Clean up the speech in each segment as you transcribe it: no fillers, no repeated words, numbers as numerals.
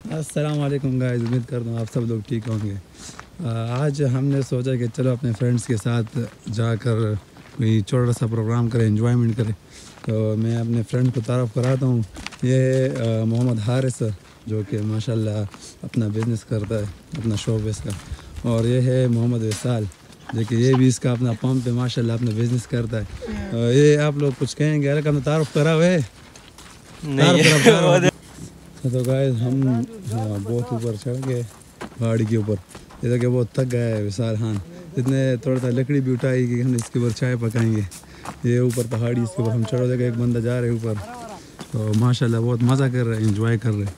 अस्सलाम वालेकुम गाइस, उम्मीद करता हूँ आप सब लोग ठीक होंगे। आज हमने सोचा कि चलो अपने फ्रेंड्स के साथ जाकर कोई छोटा सा प्रोग्राम करें, एंजॉयमेंट करें। तो मैं अपने फ्रेंड को तारफ़ कराता हूँ। ये मोहम्मद हारिस, जो कि माशाल्लाह अपना बिज़नेस करता है, अपना शोबिस का। और ये है मोहम्मद विसाल, जो कि ये भी इसका अपना पंप पे माशाल्लाह अपना बिज़नेस करता है। ये आप लोग कुछ कहेंगे? अरे कम तारफ़ करा हुआ है तो गाइस हम बहुत ऊपर चढ़ गए पहाड़ी के ऊपर। इधर के बहुत थक गया है विशाल खान, इतने थोड़ा सा लकड़ी भी उठाई कि हम इसके ऊपर चाय पकाएंगे। ये ऊपर पहाड़ी, इसके ऊपर हम चढ़ गए, एक बंदा जा रहे हैं ऊपर। तो माशाल्लाह बहुत मज़ा कर रहे हैं, एंजॉय कर रहे हैं।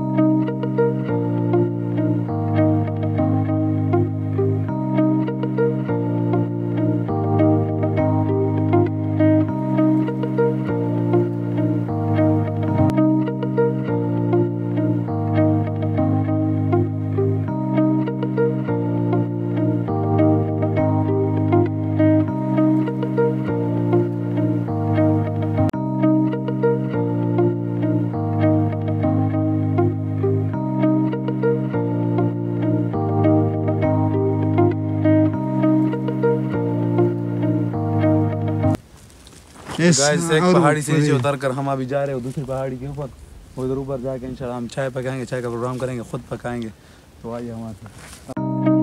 गाइस एक पहाड़ी से नीचे उतर कर हम अभी जा रहे हो दूसरी पहाड़ी के ऊपर। उधर ऊपर जाके इंशाल्लाह हम चाय पकाएंगे, चाय का प्रोग्राम करेंगे, खुद पकाएंगे। तो आइए हमारे साथ।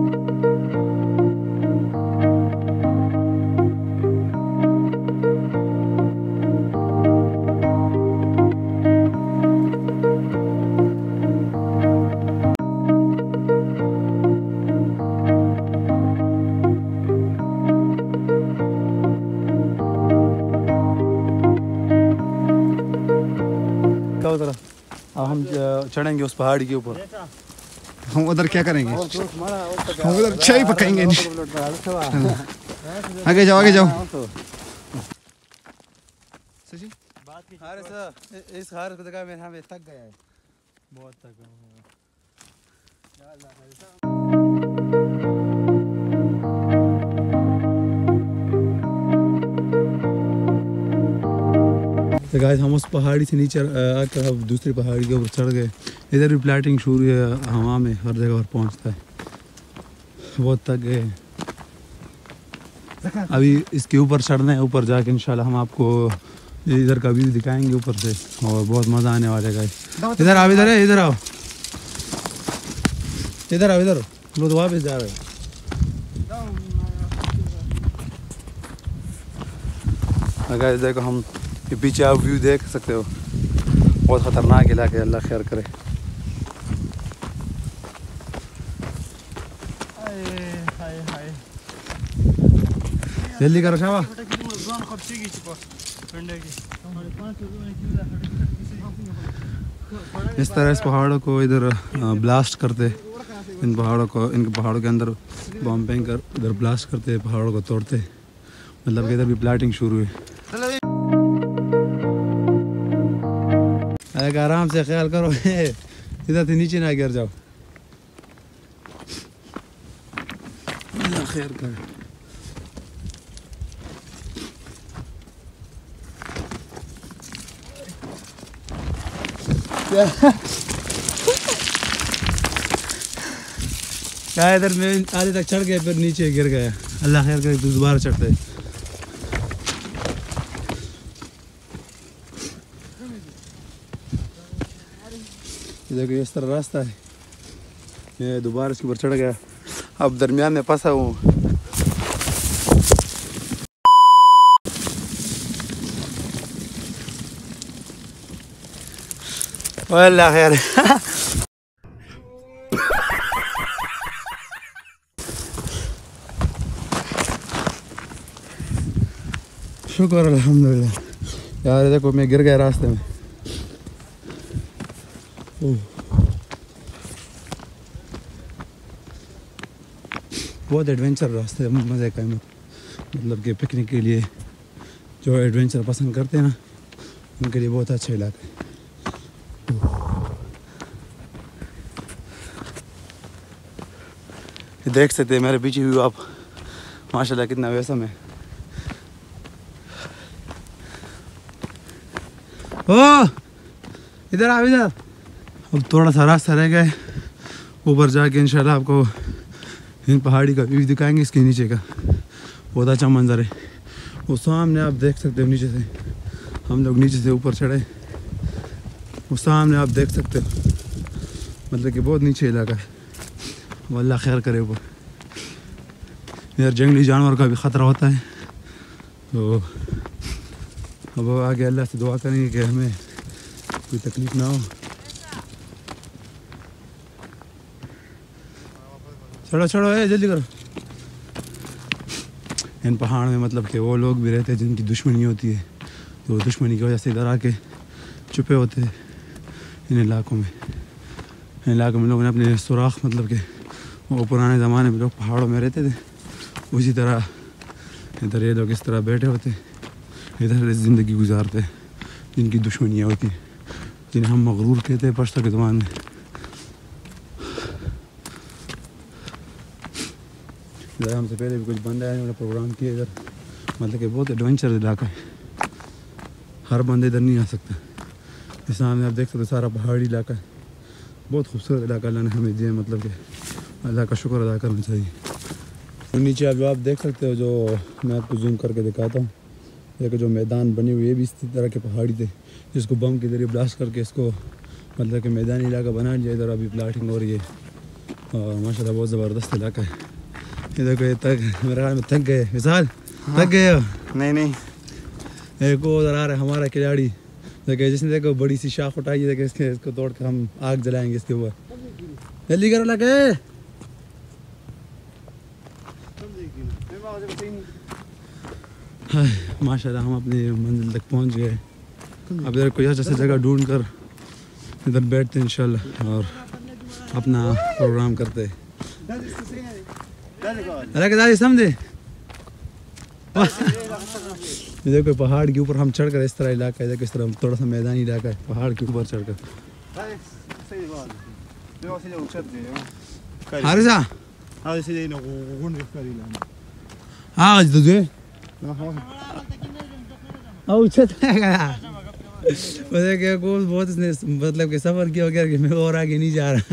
अब हम चढ़ेंगे उस पहाड़ी के ऊपर। हम उधर क्या करेंगे? हम उधर चाय पकाएंगे। आगे जाओ, आगे जाओ। इस हार को देखा मेरे हमें थक गया है, बहुत थक गया। तो गाइस हम उस पहाड़ी से नीचे आकर अब दूसरी पहाड़ी के ऊपर चढ़ गए। इधर भी प्लाटिंग शुरू है, हवा में हर जगह पर पहुंचता है। बहुत थक गए, अभी इसके ऊपर चढ़ना है। ऊपर जाके इंशाल्लाह हम आपको इधर का व्यू दिखाएंगे ऊपर से, और बहुत मज़ा आने वाला है गाइस। इधर आओ, इधर है, इधर आओ, इधर आओ, इधर लोग वापस जा रहे हैं। गाइस देखो, हम ये पीछे आप व्यू देख सकते हो, बहुत ख़तरनाक इलाका है, अल्लाह खैर करे। जल्दी करो शाबा। इस तरह इस पहाड़ों को इधर ब्लास्ट करते, इन पहाड़ों के अंदर बॉम्बिंग कर इधर ब्लास्ट करते, पहाड़ों को तोड़ते। मतलब कि इधर भी प्लाटिंग शुरू है। एक आराम से ख्याल करो, इधर से नीचे ना गिर जाओ, खैर कर। क्या इधर में आधे तक चढ़ गए, फिर नीचे गिर गया। अल्लाह खैर करे, दोबारा चढ़ते। देखो इस तरह रास्ता है, ये दोबारा इसके ऊपर चढ़ गया। अब दरमियान में फंसा हूँ। अल्लाह खैर। शुक्र अल्हम्दुलिल्लाह। यार देखो मैं गिर गया रास्ते में। बहुत एडवेंचर रास्ते, मज़े का है। मतलब कि पिकनिक के लिए जो एडवेंचर पसंद करते हैं ना, उनके लिए बहुत अच्छा इलाका है। देख सकते हैं मेरे पीछे व्यू आप, माशाल्लाह कितना वैसम है। ओ इधर आओ, इधर अब थोड़ा सा रास्ता रह गया है, ऊपर जाके इंशाल्लाह आपको इन पहाड़ी का व्यू दिखाएंगे। इसके नीचे का बहुत अच्छा मंजर है, वो सामने आप देख सकते हो। नीचे से हम लोग नीचे से ऊपर चढ़े, वो सामने आप देख सकते हो, मतलब कि बहुत नीचे इलाका है। अल्लाह खैर करे। ऊपर इधर जंगली जानवर का भी ख़तरा होता है, तो अब आगे अल्लाह से दुआ करेंगे कि हमें कोई तकलीफ़ ना हो। चढ़ो चढ़ो है, जल्दी करो। इन पहाड़ में मतलब कि वो लोग भी रहते हैं जिनकी दुश्मनी होती है, तो दुश्मनी की वजह से इधर आके छुपे होते हैं इन इलाकों में। इन इलाकों में लोगों ने अपने सुराख, मतलब कि वो पुराने ज़माने में लोग पहाड़ों में रहते थे, उसी तरह इधर ये लोग इस तरह बैठे होते, इधर ज़िंदगी गुजारते, जिनकी दुश्मनियाँ होती हैं, जिन्हें हम मगरूर कहते हैं पश्तो के ज़बान में। इधर हमसे पहले भी कुछ बंदे आए, उन्होंने प्रोग्राम किया इधर, मतलब कि बहुत एडवेंचर इलाका है, हर बंदे इधर नहीं आ सकता। इस सामने आप देख सकते हो सारा पहाड़ी इलाका है, बहुत खूबसूरत इलाका अल्लाह ने हमें दिया, मतलब कि अल्लाह का शुक्र अदा करना चाहिए। तो नीचे आप देख सकते हो, जो मैं आपको जूम करके दिखाता हूँ, देखो जो मैदान बने हुए भी इस तरह के पहाड़ी थे, जिसको बम के ज़रिए ब्लास्ट करके इसको मतलब कि मैदानी इलाका बना लिया। इधर अभी प्लाटिंग हो रही है और माशाल्लाह बहुत ज़बरदस्त इलाका है। इधर को तक मेरे ख्याल में थक गए, विशाल थक गए हो? नहीं एक वो उधर आ रहा है हमारा खिलाड़ी, देखो जिसने देखो बड़ी सी शाख उठाई है, देखो इसको तोड़ के हम आग जलाएंगे इसके ऊपर। जल्दी करो लगे। माशाल्लाह हम अपनी मंजिल तक पहुंच गए। अब इधर कोई अच्छा सा जगह ढूंढ कर इधर बैठते हैं इंशाल्लाह और अपना प्रोग्राम करते हैं। अरे समझे, इधर कोई पहाड़ के ऊपर हम चढ़कर, इस तरह इलाका है, इस तरह थोड़ा सा मैदानी इलाका है, पहाड़ के ऊपर चढ़कर। हारिसा हाँ तुझे बहुत इसने मतलब कि सफर किया कि मैं और आगे नहीं जा रहा।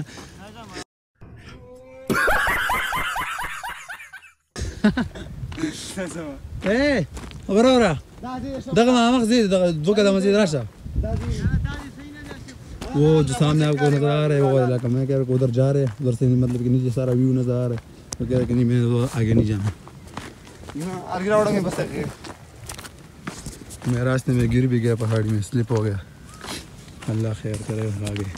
ايه برورة دغم مخزي दो कदम मस्जिद रास्ता। वो जो सामने आपको नजर आ रहा है वो इलाका, मैं कह रहा हूँ उधर जा रहे हैं, उधर से मतलब कि नीचे सारा व्यू नजर आ रहा है, तो कह रहा है कि नहीं मैं तो आगे नहीं जाना। मैं रास्ते में गिर भी गया, पहाड़ी में स्लिप हो गया, अल्लाह खैर करे आगे।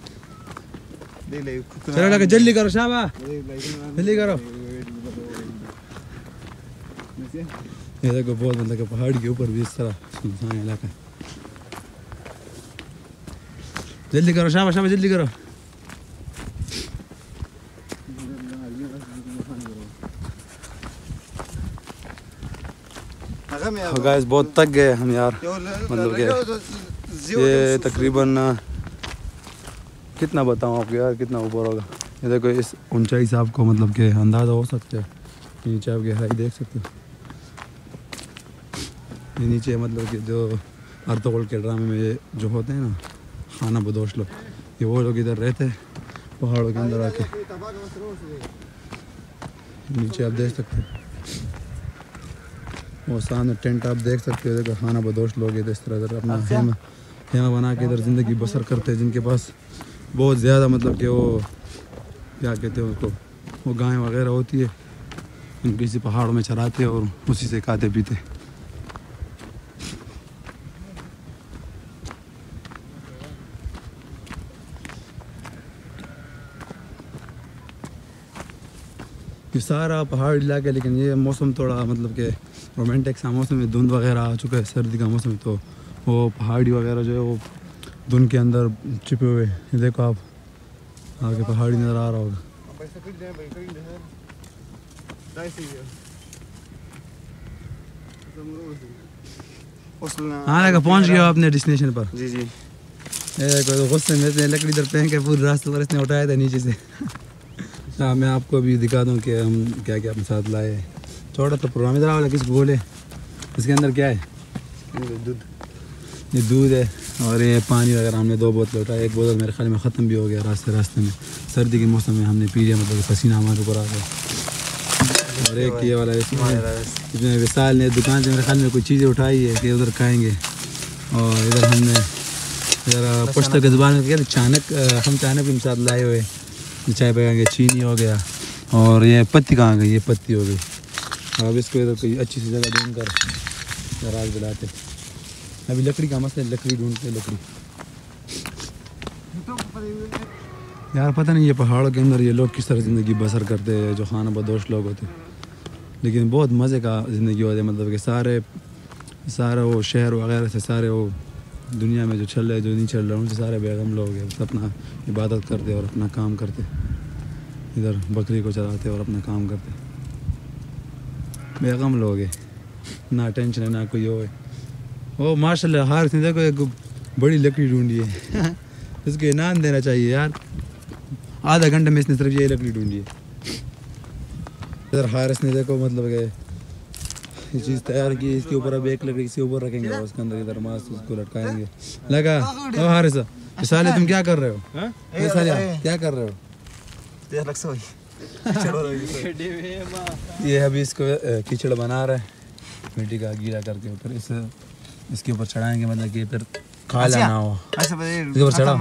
चलो लगे जल्दी करो शाबा, जल्दी करो। ये देखो बहुत मतलब कि पहाड़ी के ऊपर भी इस तरह सुनसान इलाका है। जल्दी करो शाबाश शाबाश जल्दी करो। गाइस बहुत थक गए हम यार, मतलब कि ये तकरीबन कितना बताऊँ आपको यार, कितना ऊपर होगा। ये देखो इस ऊंचाई से आपको मतलब कि अंदाज़ा हो सकता है, नीचे आप गहराई देख सकते हो। ये नीचे मतलब कि जो अर्तुगरुल के ड्रामे में जो होते हैं ना खाना बदोश लोग, ये वो लोग इधर रहते हैं पहाड़ों के अंदर आके। नीचे आप देख सकते हो, वो सामने टेंट आप देख सकते हो, देखो खाना बदोश लोग इधर इस तरह इधर अपना खेमा बना के इधर ज़िंदगी बसर करते हैं, जिनके पास बहुत ज़्यादा मतलब कि वो क्या कहते हैं उसको, वो गाय वगैरह होती है, उनकी इसी पहाड़ों में चराते हैं और उसी से खाते पीते। ये सारा पहाड़ इलाका है, लेकिन ये मौसम थोड़ा मतलब कि रोमांटिक सा मौसम है, धुंध वगैरह आ चुका है, सर्दी का मौसम है, तो वो पहाड़ी वगैरह जो है वो धुंध के अंदर छिपे हुए। ये देखो आप आगे पहाड़ी नज़र आ रहा होगा। हाँ लगा पहुँच गया अपने डेस्टिनेशन पर। जी जी। देखो गुस्से में इसने लकड़ी इधर फेंक के पूरे रास्ते पर इसने उठाया था नीचे से। हाँ मैं आपको अभी दिखा दूँ कि हम क्या क्या अपने साथ लाए। छोटा तो प्रोग्राम इधर वाला किसको बोले, इसके अंदर क्या है? दूध। ये दूध है, और ये पानी वगैरह हमने 2 बोतल उठाया, 1 बोतल मेरे ख्याल में ख़त्म भी हो गया रास्ते में। सर्दी के मौसम में हमने पी लिया, मतलब पसीना हमारे ऊपर आ गया। और एक ये वाला इसमें विशाल ने दुकान से मेरे ख्याल में कुछ चीज़ें उठाई है कि उधर खाएँगे। और इधर हमने इधर पुश्तो के ज़ुबान में क्या चाणक, हम चाणक भी साथ लाए हुए चाय पकाएंगे। चीनी हो गया और ये पत्ती कहाँ गई, ये पत्ती हो गई। अब इसको इधर कोई अच्छी सी जगह ढूंढ कर रात दिलाते। अभी लकड़ी का मसला है, लकड़ी ढूंढते लकड़ी। यार पता नहीं ये पहाड़ों के अंदर ये लोग किस तरह ज़िंदगी बसर करते हैं, जो खाना बदोश लोग होते, लेकिन बहुत मज़े का ज़िंदगी होती है। मतलब कि सारे वो शहर वगैरह से सारे वो दुनिया में जो चल रहे जो नहीं चल रहे उनसे सारे बेगम लोग हैं, बस अपना इबादत करते और अपना काम करते। इधर बकरी को चलाते और अपना काम करते। बेगम लोग हैं, ना टेंशन है ना कोई हो है। ओ माशाल्लाह हारिस ने देखो एक बड़ी लकड़ी ढूंढी है इसको इनाम देना चाहिए यार। आधा घंटे में इसने सिर्फ ये लकड़ी ढूंढी है। इधर हारिस ने देखो मतलब कि ये चीज़ तैयार की, इसके ऊपर अब एक लकड़ी इसके ऊपर रखेंगे और उसके अंदर इधर मांस उसको लटकाएंगे। लगा ओ हारिस साले तुम क्या कर रहे हो? क्या कर रहे हो? ये अभी इसको कीचड़ बना रहे हैं, मिट्टी का गीला करके ऊपर इसके ऊपर चढ़ाएंगे, मतलब कि फिर खा लेना हो इसके ऊपर चढ़ा।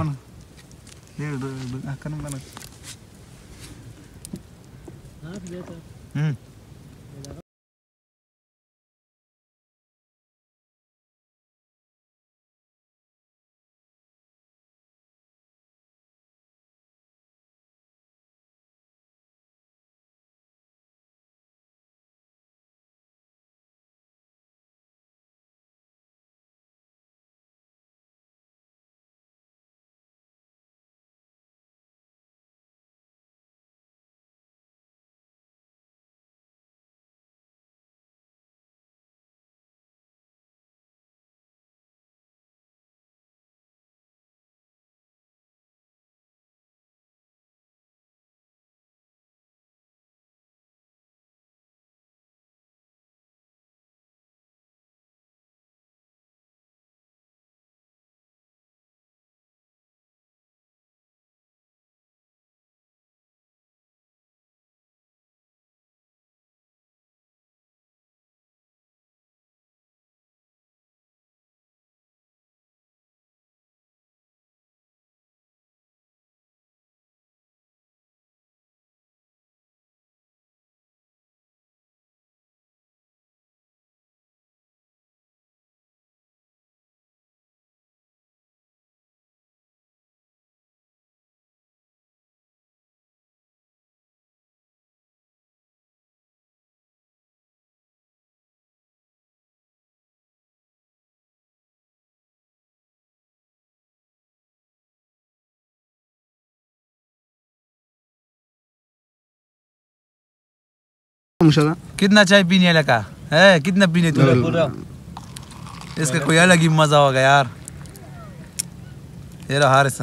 कितना चाय पीने लगा है, कितना पीने तू? इसका कोई अलग ही मजा होगा यार। ये रहा हारिस,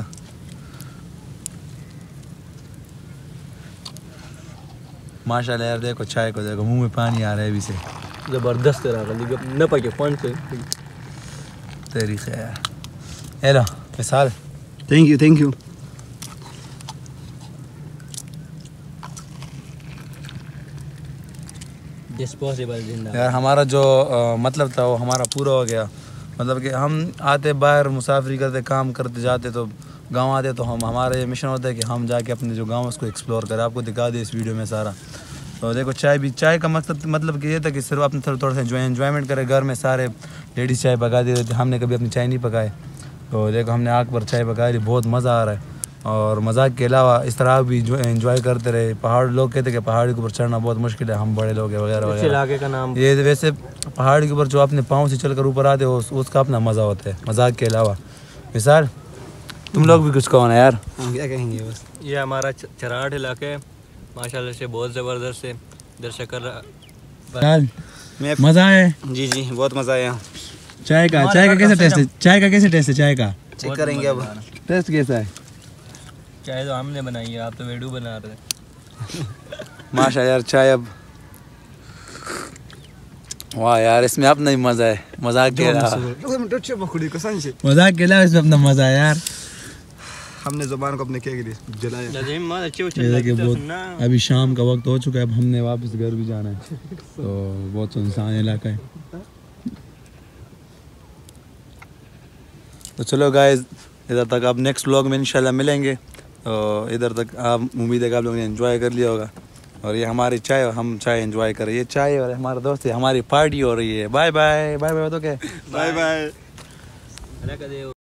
माशाल्लाह यार। देखो चाय को देखो, मुंह में पानी आ रहा है अभी से, जबरदस्त रहा न पाके पानी से तेरी खैर। Hello Vishal, thank you. यार हमारा जो मतलब था वो हमारा पूरा हो गया। मतलब कि हम आते बाहर मुसाफरी करते, काम करते जाते, तो गांव आते तो हमारा ये मिशन होता है कि हम जाके अपने जो गांव उसको एक्सप्लोर करें। आपको दिखा दे इस वीडियो में सारा। तो देखो चाय का मतलब कि ये था कि सिर्फ अपने थोड़ा सा एंजॉयमेंट करें। घर में सारे लेडीज़ चाय पका देते थे, हमने कभी अपनी चाय नहीं पकाए। तो देखो हमने आग पर चाय पका ली, बहुत मज़ा आ रहा है। और मजाक के अलावा इस तरह भी जो एंजॉय करते रहे। पहाड़ लोग कहते हैं कि पहाड़ी के ऊपर चढ़ना बहुत मुश्किल है, हम बड़े लोग हैं वगैरह वगैरह। इलाके का नाम ये वैसे पहाड़ के ऊपर जो अपने पाँव से चलकर ऊपर आते हो उसका अपना मज़ा होता है, मजाक के अलावा। विशाल तुम लोग भी कुछ कहो ना यार। क्या कहेंगे बस। ये हमारा चराड़ इलाका है, माशाल्लाह से बहुत ज़बरदस्त है। दर्शक कर रहा मज़ा है। जी बहुत मज़ा आया। चाय का कैसा टेस्ट है? चाय का चेक करेंगे अब टेस्ट कैसा है? चाय तो हमने बनाई है, आप तो वीडियो बना रहे हैं। माशा यार चाय अब वाह यार, इसमें अपना ही मजा है, मजाक के रहा, मजाक के अलावा इसमें अपना मजा है यार। हमने जुबान को अपने क्या के लिए जलाया। देखिए बहुत अभी शाम का वक्त हो चुका है, अब हमने वापस घर भी जाना है, तो बहुत सुनसान इलाका है। तो चलो गाइस, इधर तक आप नेक्स्ट व्लॉग में इंशाल्लाह मिलेंगे। तो इधर तक आप उम्मीद है कि आप लोगों ने एंजॉय कर लिया होगा। और ये हमारी चाय, और हम चाय एंजॉय कर रहे हैं। ये चाय और हमारे दोस्त है, हमारी पार्टी हो रही है। Bye bye bye bye. तो क्या, बाय बाय।